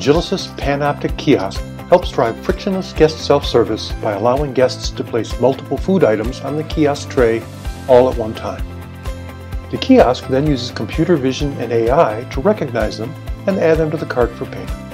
Agilysys PanOptic Kiosk helps drive frictionless guest self-service by allowing guests to place multiple food items on the kiosk tray all at one time. The kiosk then uses computer vision and AI to recognize them and add them to the cart for payment.